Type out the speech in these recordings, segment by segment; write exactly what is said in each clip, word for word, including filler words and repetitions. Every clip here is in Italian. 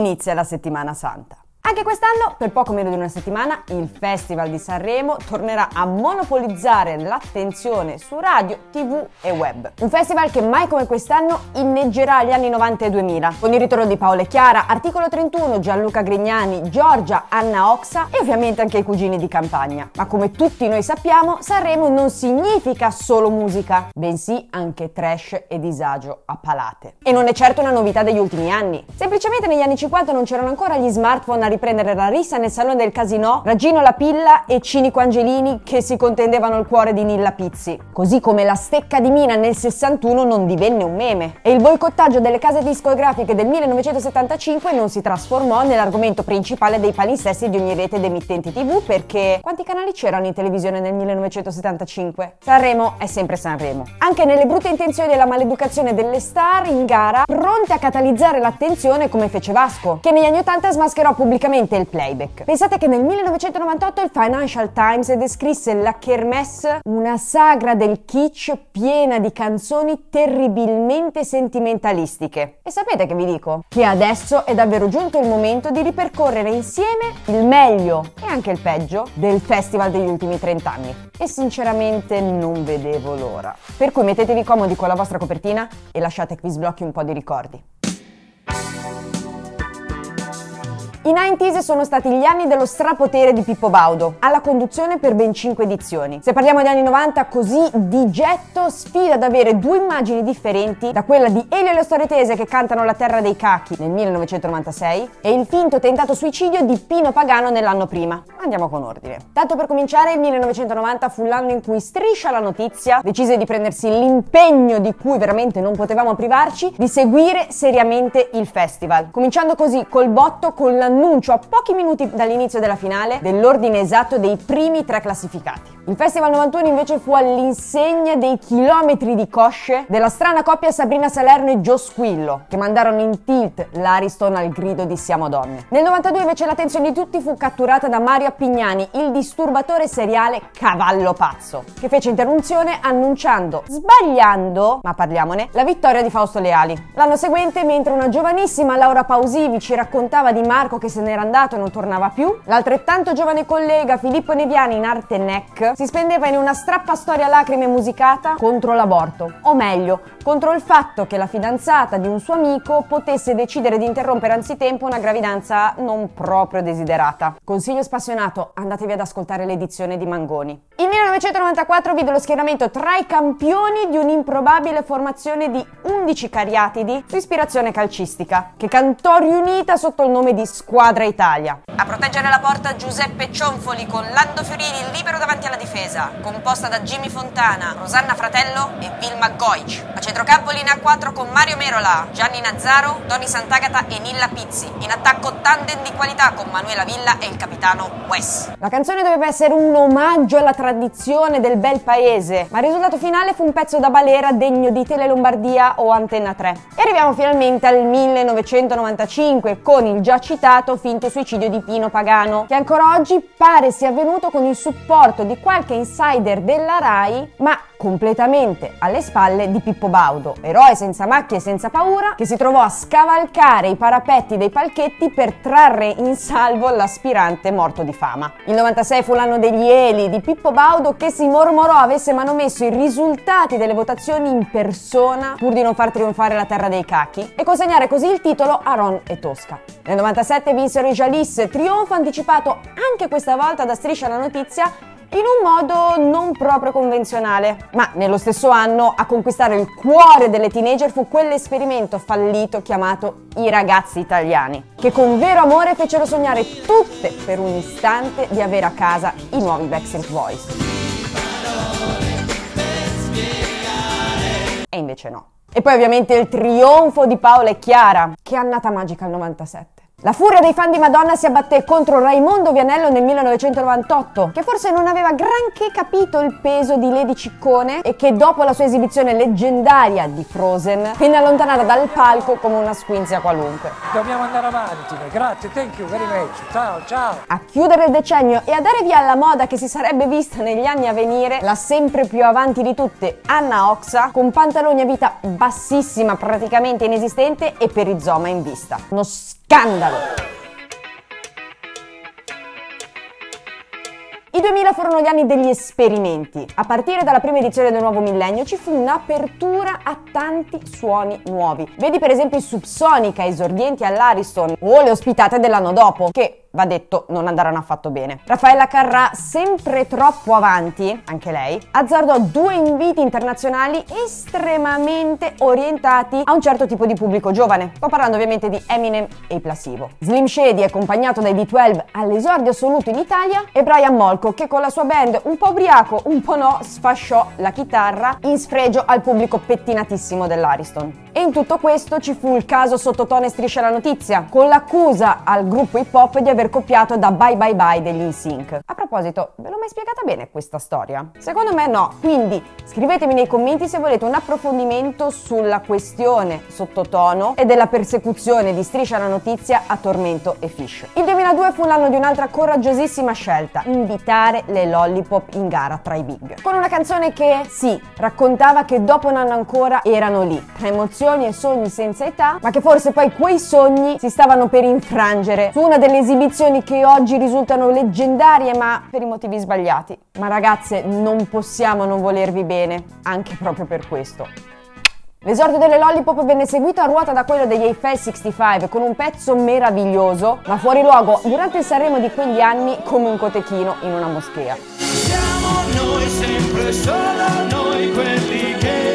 inizia la settimana santa. Anche quest'anno, per poco meno di una settimana, il Festival di Sanremo tornerà a monopolizzare l'attenzione su radio, tv e web. Un festival che mai come quest'anno inneggerà gli anni novanta e duemila, con il ritorno di Paola e Chiara, Articolo trentuno, Gianluca Grignani, Giorgia, Anna Oxa e ovviamente anche i cugini di campagna. Ma come tutti noi sappiamo, Sanremo non significa solo musica, bensì anche trash e disagio a palate. E non è certo una novità degli ultimi anni. Semplicemente negli anni cinquanta non c'erano ancora gli smartphone a riprendere la rissa nel salone del casinò, Raggino la Pilla e Cinico Angelini che si contendevano il cuore di Nilla Pizzi. Così come la stecca di Mina nel sessantuno non divenne un meme e il boicottaggio delle case discografiche del millenovecentosettantacinque non si trasformò nell'argomento principale dei palinsesti di ogni rete ed emittenti tv, perché quanti canali c'erano in televisione nel millenovecentosettantacinque? Sanremo è sempre Sanremo. Anche nelle brutte intenzioni e la maleducazione delle star in gara, pronte a catalizzare l'attenzione come fece Vasco, che negli anni ottanta smascherò pubblicamente il playback. Pensate che nel millenovecentonovantotto il Financial Times descrisse la Kermesse una sagra del kitsch piena di canzoni terribilmente sentimentalistiche. E sapete che vi dico? Che adesso è davvero giunto il momento di ripercorrere insieme il meglio e anche il peggio del festival degli ultimi trent'anni. E sinceramente non vedevo l'ora. Per cui mettetevi comodi con la vostra copertina e lasciate che vi sblocchi un po' di ricordi. I novanta sono stati gli anni dello strapotere di Pippo Baudo, alla conduzione per ben cinque edizioni. Se parliamo di anni novanta così di getto, sfida ad avere due immagini differenti da quella di Elio e le storie tese che cantano La terra dei cachi nel millenovecentonovantasei e il finto tentato suicidio di Pino Pagano nell'anno prima. Andiamo con ordine. Tanto per cominciare, il millenovecentonovanta fu l'anno in cui Striscia la Notizia decise di prendersi l'impegno di cui veramente non potevamo privarci di seguire seriamente il festival, cominciando così col botto con la annuncio a pochi minuti dall'inizio della finale dell'ordine esatto dei primi tre classificati. Il Festival novantuno invece fu all'insegna dei chilometri di cosce della strana coppia Sabrina Salerno e Gio Squillo, che mandarono in tilt l'Ariston al grido di Siamo donne. Nel novantadue invece l'attenzione di tutti fu catturata da Mario Appignani, il disturbatore seriale Cavallo Pazzo, che fece interruzione annunciando, sbagliando, ma parliamone, la vittoria di Fausto Leali. L'anno seguente, mentre una giovanissima Laura Pausivi ci raccontava di Marco che se n'era andato e non tornava più, l'altrettanto giovane collega Filippo Neviani in arte N E C si spendeva in una strappa storia lacrime musicata contro l'aborto, o meglio, contro il fatto che la fidanzata di un suo amico potesse decidere di interrompere anzitempo una gravidanza non proprio desiderata. Consiglio spassionato, andatevi ad ascoltare l'edizione di Mangoni. Il millenovecentonovantaquattro vide lo schieramento tra i campioni di un'improbabile formazione di undici cariatidi su ispirazione calcistica, che cantò riunita sotto il nome di Squadra Italia. A proteggere la porta Giuseppe Cionfoli con Lando Fiorini libero davanti alla difesa, composta da Jimmy Fontana, Rosanna Fratello e Vilma Goic. A centrocampo linea quattro con Mario Merola, Gianni Nazzaro, Tony Sant'Agata e Nilla Pizzi. In attacco tandem di qualità con Manuela Villa e il capitano Wes. La canzone doveva essere un omaggio alla tradizione del bel paese, ma il risultato finale fu un pezzo da balera degno di Tele Lombardia o Antenna tre. E arriviamo finalmente al millenovecentonovantacinque con il già citato finto suicidio di Pino Pagano, che ancora oggi pare sia avvenuto con il supporto di qualche insider della Rai, ma completamente alle spalle di Pippo Baudo, eroe senza macchie e senza paura, che si trovò a scavalcare i parapetti dei palchetti per trarre in salvo l'aspirante morto di fama. Il novantasei fu l'anno degli eli di Pippo Baudo, che si mormorò avesse manomesso i risultati delle votazioni in persona pur di non far trionfare la terra dei cachi e consegnare così il titolo a Ron e Tosca. Nel novantasette vinsero i Jalis, trionfo anticipato anche questa volta da Striscia la Notizia in un modo non proprio convenzionale. Ma nello stesso anno a conquistare il cuore delle teenager fu quell'esperimento fallito chiamato I ragazzi italiani, che con vero amore fecero sognare tutte per un istante di avere a casa i nuovi Backstreet Boys. E invece no. E poi ovviamente il trionfo di Paola e Chiara, che annata magica al novantasette. La furia dei fan di Madonna si abbatté contro Raimondo Vianello nel millenovecentonovantotto, che forse non aveva granché capito il peso di Lady Ciccone e che dopo la sua esibizione leggendaria di Frozen venne allontanata dal palco come una squinzia qualunque. Dobbiamo andare avanti, grazie, thank you very much, ciao ciao. A chiudere il decennio e a dare via alla moda che si sarebbe vista negli anni a venire, la sempre più avanti di tutte Anna Oxa, con pantaloni a vita bassissima praticamente inesistente e perizoma in vista. Uno Scandalo! I duemila furono gli anni degli esperimenti. A partire dalla prima edizione del nuovo millennio ci fu un'apertura a tanti suoni nuovi. Vedi per esempio i Subsonica esordienti all'Ariston o le ospitate dell'anno dopo, che va detto non andarono affatto bene. Raffaella Carrà, sempre troppo avanti, anche lei, azzardò due inviti internazionali estremamente orientati a un certo tipo di pubblico giovane. Sto parlando ovviamente di Eminem e i Placebo. Slim Shady, accompagnato dai D dodici all'esordio assoluto in Italia, e Brian Molko, che con la sua band un po' ubriaco, un po' no, sfasciò la chitarra in sfregio al pubblico pettinatissimo dell'Ariston. E in tutto questo ci fu il caso sottotono e Striscia la Notizia, con l'accusa al gruppo hip hop di aver copiato da Bye Bye Bye degli N Sync. A proposito, ve l'ho mai spiegata bene questa storia? Secondo me no, quindi scrivetemi nei commenti se volete un approfondimento sulla questione sottotono e della persecuzione di Striscia la Notizia a Tormento e Fish. Il duemiladue fu l'anno di un'altra coraggiosissima scelta: invitare le Lollipop in gara tra i big. Con una canzone che, sì, raccontava che dopo un anno ancora erano lì, tra emozioni e sogni senza età, ma che forse poi quei sogni si stavano per infrangere su una delle esibizioni che oggi risultano leggendarie, ma per i motivi sbagliati. Ma ragazze, non possiamo non volervi bene, anche proprio per questo. L'esordio delle Lollipop venne seguito a ruota da quello degli Eiffel sessantacinque con un pezzo meraviglioso, ma fuori luogo durante il Sanremo di quegli anni come un cotechino in una moschea. Siamo noi, sempre solo noi quelli che...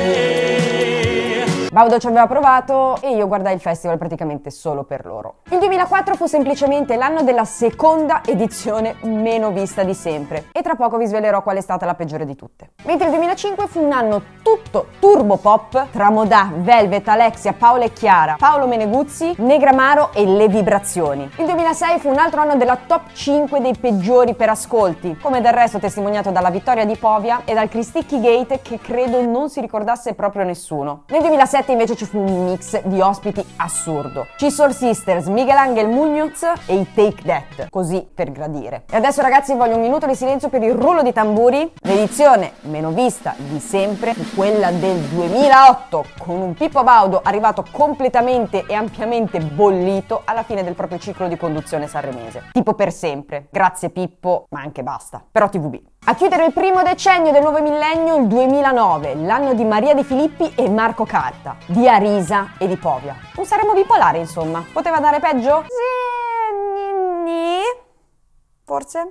Baudo ci aveva provato e io guardai il festival praticamente solo per loro. Il duemilaquattro fu semplicemente l'anno della seconda edizione meno vista di sempre e tra poco vi svelerò qual è stata la peggiore di tutte. Mentre il duemilacinque fu un anno tutto turbo pop tra Modà, Velvet, Alexia, Paola e Chiara, Paolo Meneguzzi, Negramaro e Le Vibrazioni. Il duemilasei fu un altro anno della top cinque dei peggiori per ascolti, come del resto testimoniato dalla vittoria di Povia e dal Cristicchi Gate che credo non si ricordasse proprio nessuno. Nel duemilasette invece ci fu un mix di ospiti assurdo. Ci Soul Sisters, Miguel Angel Muñoz e i Take That, così per gradire. E adesso ragazzi voglio un minuto di silenzio per il rullo di tamburi. L'edizione meno vista di sempre fu quella del duemilaotto, con un Pippo Baudo arrivato completamente e ampiamente bollito alla fine del proprio ciclo di conduzione sanremese. Tipo per sempre. Grazie Pippo, ma anche basta. Però T V B. A chiudere il primo decennio del nuovo millennio il duemilanove, l'anno di Maria De Filippi e Marco Carta, di Arisa e di Povia. Un Sanremo bipolare, insomma. Poteva andare peggio? Sì, ni, forse?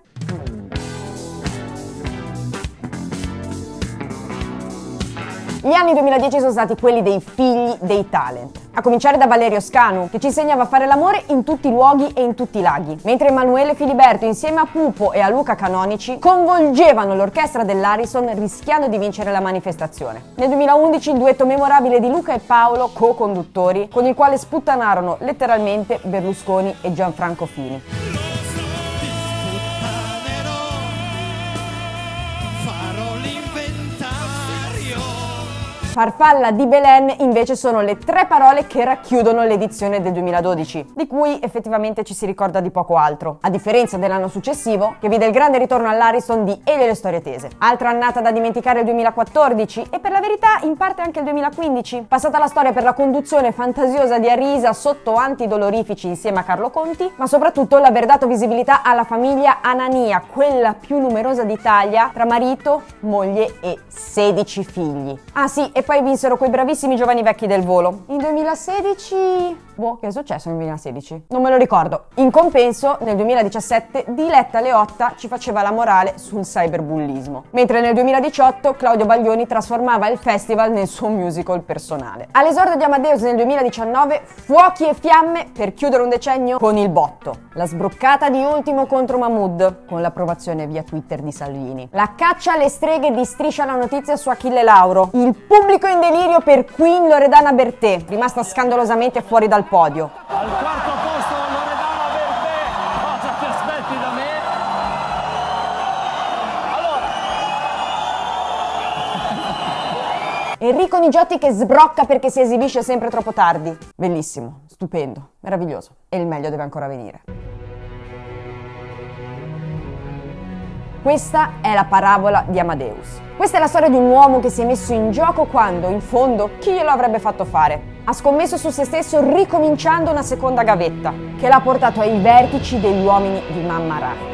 Gli anni duemiladieci sono stati quelli dei figli dei talent. A cominciare da Valerio Scanu, che ci insegnava a fare l'amore in tutti i luoghi e in tutti i laghi, mentre Emanuele Filiberto, insieme a Pupo e a Luca Canonici, coinvolgevano l'orchestra dell'Ariston rischiando di vincere la manifestazione. Nel duemilaundici il duetto memorabile di Luca e Paolo, co-conduttori, con il quale sputtanarono letteralmente Berlusconi e Gianfranco Fini. Farfalla di Belen invece sono le tre parole che racchiudono l'edizione del duemiladodici, di cui effettivamente ci si ricorda di poco altro, a differenza dell'anno successivo che vide il grande ritorno all'Ariston di Elio e le storie tese. Altra annata da dimenticare il duemilaquattordici e per la verità in parte anche il duemilaquindici, passata la storia per la conduzione fantasiosa di Arisa sotto antidolorifici insieme a Carlo Conti, ma soprattutto l'aver dato visibilità alla famiglia Anania, quella più numerosa d'Italia, tra marito, moglie e sedici figli. Ah sì, e poi vinsero quei bravissimi giovani vecchi del volo. In duemilasedici... Boh, che è successo nel duemilasedici? Non me lo ricordo. In compenso, nel duemiladiciassette, Diletta Leotta ci faceva la morale sul cyberbullismo. Mentre nel duemiladiciotto, Claudio Baglioni trasformava il festival nel suo musical personale. All'esordio di Amadeus nel duemiladiciannove, fuochi e fiamme per chiudere un decennio con il botto. La sbroccata di Ultimo contro Mahmood, con l'approvazione via Twitter di Salvini. La caccia alle streghe di Striscia la Notizia su Achille Lauro. Il pubblico in delirio per Queen Loredana Bertè, rimasta scandalosamente fuori dal podio. Al quarto posto Loredana Bertè, cosa ti aspetti da me? Allora. Enrico Nigiotti che sbrocca perché si esibisce sempre troppo tardi. Bellissimo, stupendo, meraviglioso. E il meglio deve ancora venire. Questa è la parabola di Amadeus. Questa è la storia di un uomo che si è messo in gioco quando, in fondo, chi glielo avrebbe fatto fare? Ha scommesso su se stesso ricominciando una seconda gavetta, che l'ha portato ai vertici degli uomini di Mamma Rai.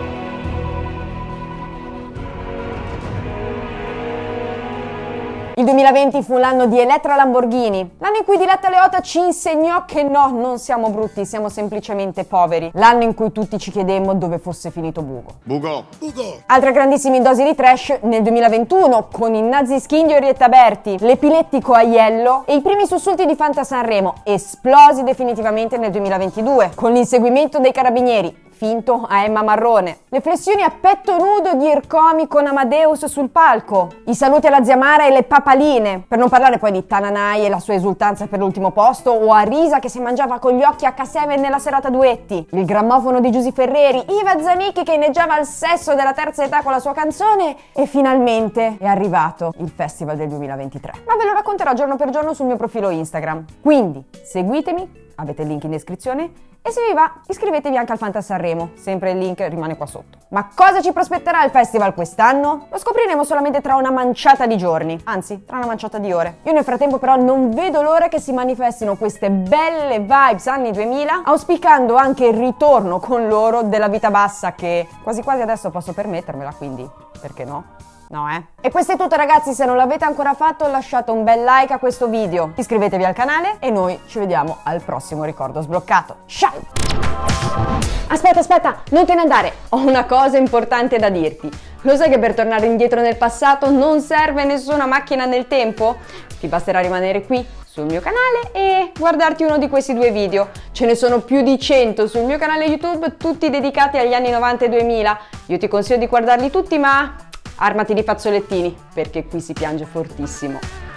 Il duemilaventi fu l'anno di Elettra Lamborghini, l'anno in cui Diletta Leotta ci insegnò che no, non siamo brutti, siamo semplicemente poveri, l'anno in cui tutti ci chiedemmo dove fosse finito Bugo. Bugo! Bugo! Altre grandissime dosi di trash nel duemilaventuno, con i Nazi Schinghi e Orietta Berti, l'epilettico Aiello e i primi sussulti di Fanta Sanremo, esplosi definitivamente nel duemilaventidue, con l'inseguimento dei carabinieri, finto a Emma Marrone, le flessioni a petto nudo di Ercomi con Amadeus sul palco, i saluti alla zia Mara e le papaline, per non parlare poi di Tananai e la sua esultanza per l'ultimo posto, o Arisa che si mangiava con gli occhi acca sette nella serata duetti, il grammofono di Giusy Ferreri, Iva Zanicchi che inneggiava al sesso della terza età con la sua canzone, e finalmente è arrivato il Festival del duemilaventitré. Ma ve lo racconterò giorno per giorno sul mio profilo Instagram, quindi seguitemi, avete il link in descrizione, e se vi va iscrivetevi anche al Fanta Sanremo, sempre il link rimane qua sotto. Ma cosa ci prospetterà il festival quest'anno? Lo scopriremo solamente tra una manciata di giorni, anzi tra una manciata di ore. Io nel frattempo però non vedo l'ora che si manifestino queste belle vibes anni duemila, auspicando anche il ritorno con loro della vita bassa che quasi quasi adesso posso permettermela, quindi perché no? No, eh? E questo è tutto ragazzi, se non l'avete ancora fatto lasciate un bel like a questo video, iscrivetevi al canale e noi ci vediamo al prossimo ricordo sbloccato. Ciao! Aspetta, aspetta, non te ne andare, ho una cosa importante da dirti. Lo sai che per tornare indietro nel passato non serve nessuna macchina del tempo? Ti basterà rimanere qui sul mio canale e guardarti uno di questi due video. Ce ne sono più di cento sul mio canale YouTube, tutti dedicati agli anni novanta e duemila. Io ti consiglio di guardarli tutti, ma armati di fazzolettini, perché qui si piange fortissimo.